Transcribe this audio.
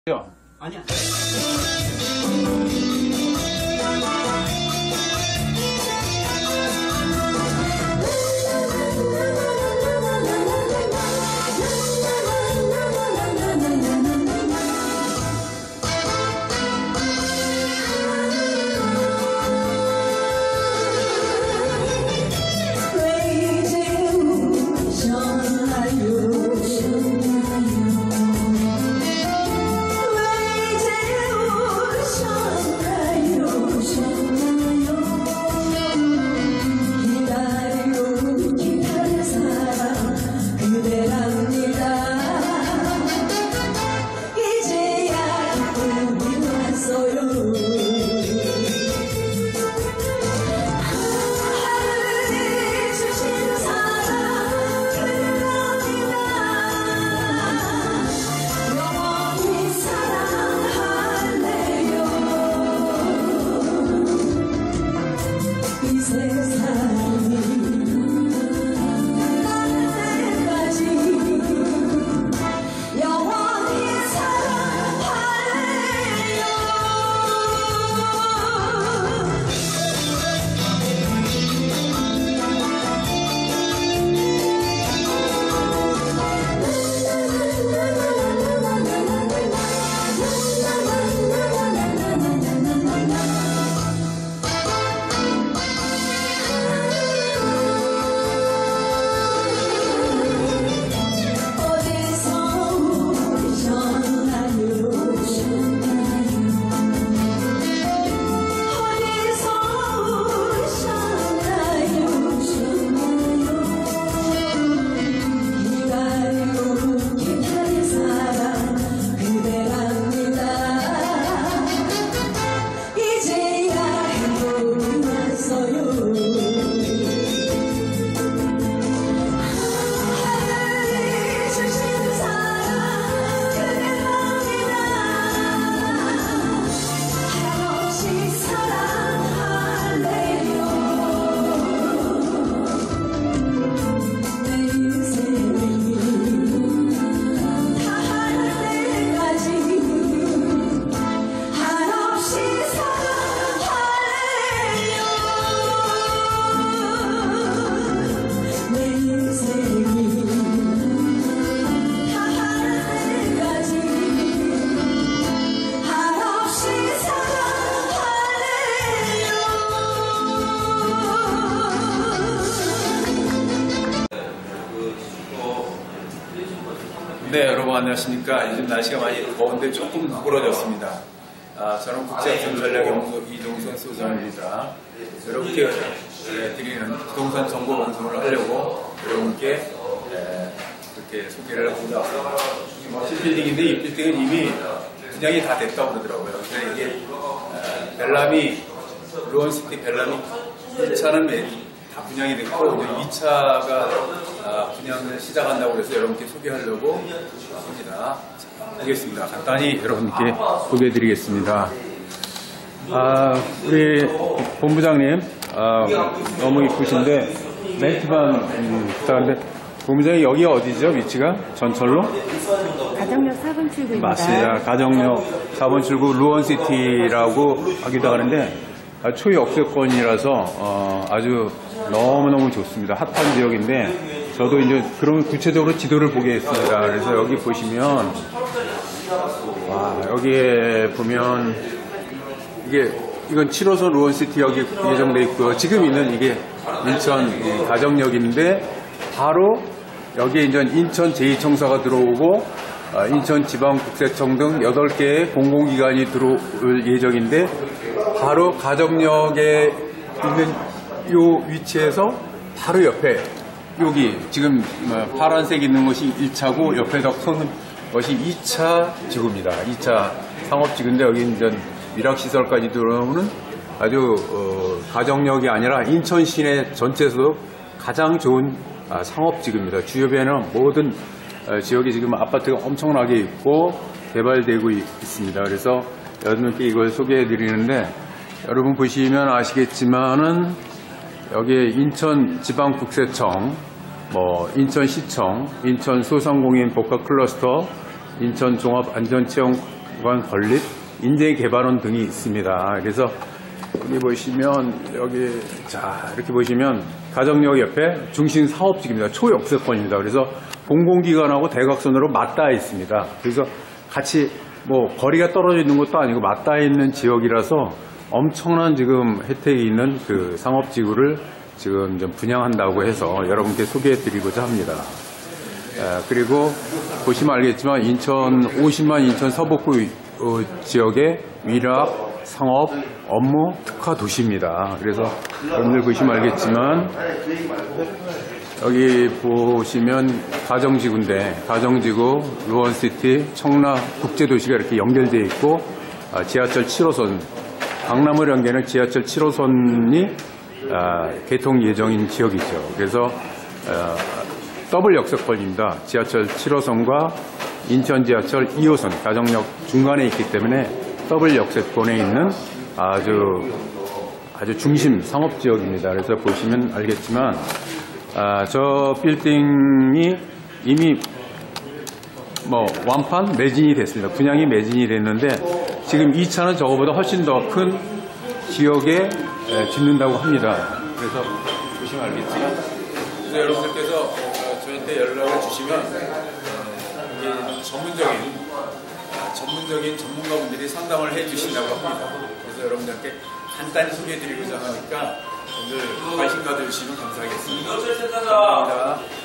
아니야. 네, 여러분 안녕하십니까. 요즘 날씨가 많이 더운데 조금 누그러졌습니다. 저는 국제학생전략연구소 이종선 소장입니다. 여러분께 드리는 부동산 정보 방송을 하려고 여러분께 이렇게 소개를 하고 나왔습니다. 멋진 빌딩인데 이 빌딩은 이미 분양이 다 됐다고 그러더라고요. 그래서 이게 벨라미, 루원시티 벨라미 1차는 다 분양이 됐고 이제 2차가 분양을 시작한다고 해서 여러분께 소개하려고 합니다. 보겠습니다. 간단히 여러분께 소개해드리겠습니다. 우리 본부장님 너무 이쁘신데 멘트만 부탁한데 본부장님 여기 어디죠? 위치가? 전철로? 가정역 4번 출구입니다. 맞습니다. 가정역 4번 출구 루원시티라고 하기도 하는데 초역세권이라서 아주 너무너무 좋습니다. 핫한 지역인데 저도 이제 그러면 구체적으로 지도를 보겠습니다. 그래서 여기 보시면 여기에 보면 이건 7호선 루원시티역이 예정돼 있고요. 지금 있는 이게 인천 가정역인데 바로 여기에 이제 인천 제2청사가 들어오고 인천지방국세청 등 8개의 공공기관이 들어올 예정인데 바로 가정역에 있는 이 위치에서 바로 옆에 여기 지금 파란색 있는 것이 1차고 옆에 서 것이 2차 지구입니다. 2차 상업지구인데 여기 이제 일학시설까지 들어오는 아주 가정역이 아니라 인천 시내 전체에서도 가장 좋은 상업지구입니다. 주변에는 모든 지역이 지금 아파트가 엄청나게 있고 개발되고 있습니다. 그래서 여러분께 이걸 소개해 드리는데 여러분 보시면 아시겠지만은 여기에 인천지방국세청, 인천시청, 인천소상공인 복합클러스터, 인천종합안전체험 기관 건립, 인재 개발원 등이 있습니다. 그래서 여기 보시면 이렇게 보시면 가정역 옆에 중심 사업지입니다. 초역세권입니다. 그래서 공공기관하고 대각선으로 맞닿아 있습니다. 그래서 같이 뭐 거리가 떨어져 있는 것도 아니고 맞닿아 있는 지역이라서 엄청난 지금 혜택이 있는 그 상업지구를 지금 좀 분양한다고 해서 여러분께 소개해 드리고자 합니다. 그리고 보시면 알겠지만 인천 50만 인천 서북구 지역의 위락, 상업, 업무 특화 도시입니다. 그래서 여러분들 보시면 알겠지만 여기 보시면 가정지구인데 가정지구, 루원시티, 청라 국제도시가 이렇게 연결되어 있고 지하철 7호선, 강남을 연계하는 지하철 7호선이 개통 예정인 지역이죠. 그래서 더블 역세권입니다. 지하철 7호선과 인천 지하철 2호선 가정역 중간에 있기 때문에 더블 역세권에 있는 아주 중심 상업지역입니다. 그래서 보시면 알겠지만 저 빌딩이 이미 뭐 완판 매진이 됐습니다. 분양이 매진이 됐는데 지금 2차는 저거보다 훨씬 더 큰 지역에 짓는다고 합니다. 그래서 보시면 알겠지만 그래서 여러분들께서 저한테 연락을 주시면 이게 전문적인 전문가분들이 상담을 해주신다고 합니다. 그래서 여러분들께 간단히 소개해드리고자 하니까 오늘 관심 가져주시면 감사하겠습니다. 감사합니다.